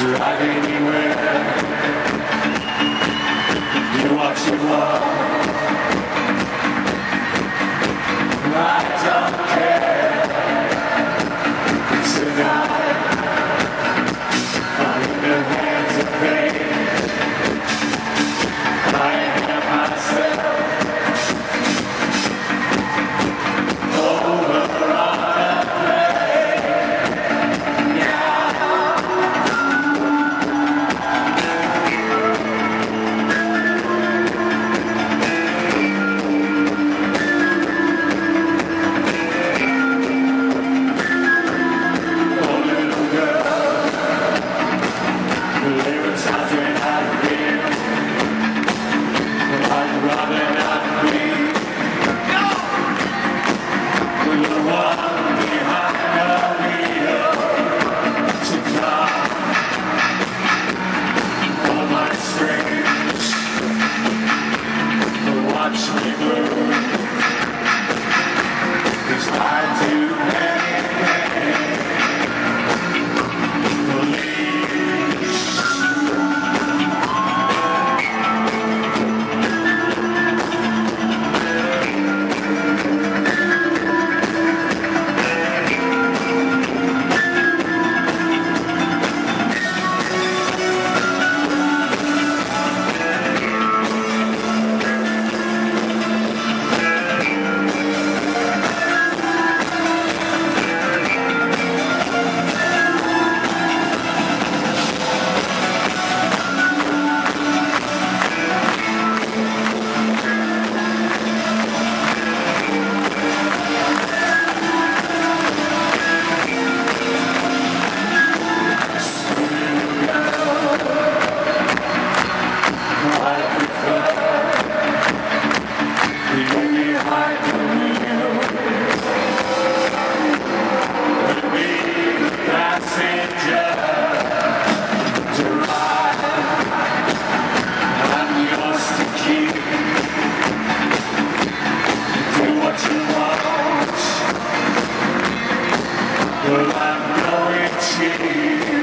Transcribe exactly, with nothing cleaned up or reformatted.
drive anywhere. Do what you want. I don't care. Tonight, I'm in the hands of fate. I am myself. Over on the plane. Yeah. Oh, little girl, there were times when I feel I'd rather not be the one behind the wheel to cut all my strings, to watch me move, 'cause I do anything. Well, I'm going to